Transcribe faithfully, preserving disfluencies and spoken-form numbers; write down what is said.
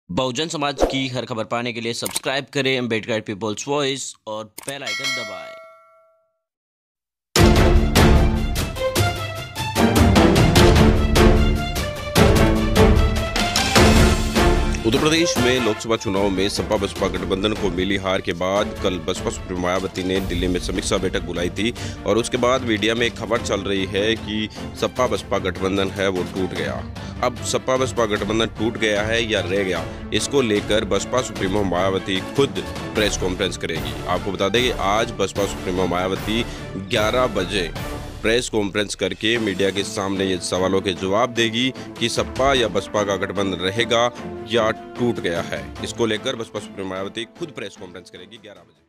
बहुजन समाज की हर खबर पाने के लिए सब्सक्राइब करें अम्बेडकर पीपल्स वॉइस और बेल आइकन दबाएं। उत्तर प्रदेश में लोकसभा चुनाव में सपा बसपा गठबंधन को मिली हार के बाद कल बसपा सुप्रीमो मायावती ने दिल्ली में समीक्षा बैठक बुलाई थी और उसके बाद मीडिया में एक खबर चल रही है कि सपा बसपा गठबंधन है वो टूट गया। अब सपा बसपा गठबंधन टूट गया है या रह गया, इसको लेकर बसपा सुप्रीमो मायावती खुद प्रेस कॉन्फ्रेंस करेगी। आपको बता दें कि आज बसपा सुप्रीमो मायावती ग्यारह बजे प्रेस कॉन्फ्रेंस करके मीडिया के सामने ये सवालों के जवाब देगी कि सपा या बसपा का गठबंधन रहेगा या टूट गया है। इसको लेकर बसपा सुप्रीमो मायावती खुद प्रेस कॉन्फ्रेंस करेगी ग्यारह बजे।